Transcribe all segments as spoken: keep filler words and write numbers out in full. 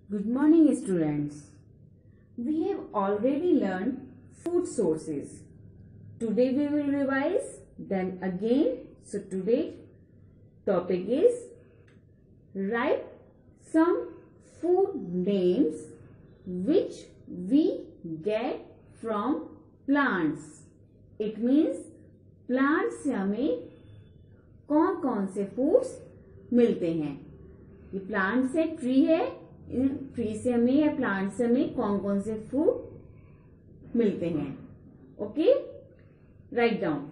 Good morning, students. We have already learned food sources. Today we will revise them again. So today topic is write some food names which we get from plants. It means plants से हमें कौन कौन से foods मिलते हैं. ये plant से tree है, ट्री से हमें या प्लांट से हमें कौन कौन से फूड मिलते हैं. Okay, right down.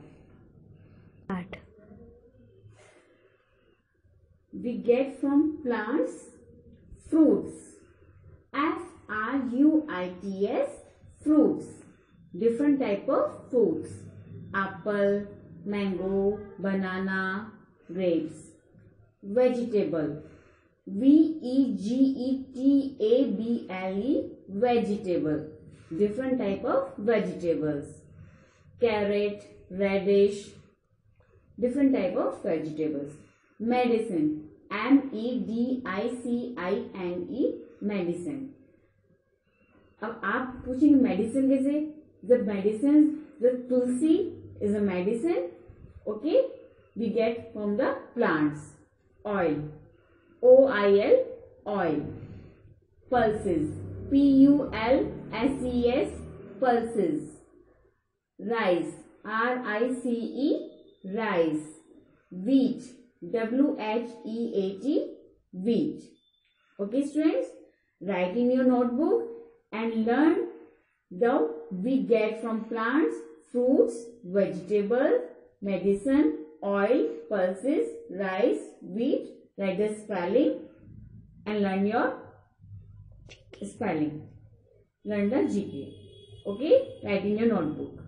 We get from plants fruits. F R U I T S fruits. Different type of fruits. Apple, mango, banana, grapes. Vegetable. V E G E T A B L E vegetable. Different type of vegetables. Carrot, radish. Different type of vegetables. Medicine. M E D I C I N E medicine. अब आप पूछेंगे medicine कैसे? The medicine, the tulsi is a medicine. Okay, we get from the plants. Oil. O I L oil. Pulses. P U L S E S pulses. Rice. R I C E rice. Wheat. W H E A T wheat. Okay students, write in your notebook and learn the we get from plants, fruits, vegetables, medicine, oil, pulses, rice, wheat. Write the spelling and learn your spelling. Learn the G K. Okay, write in your notebook.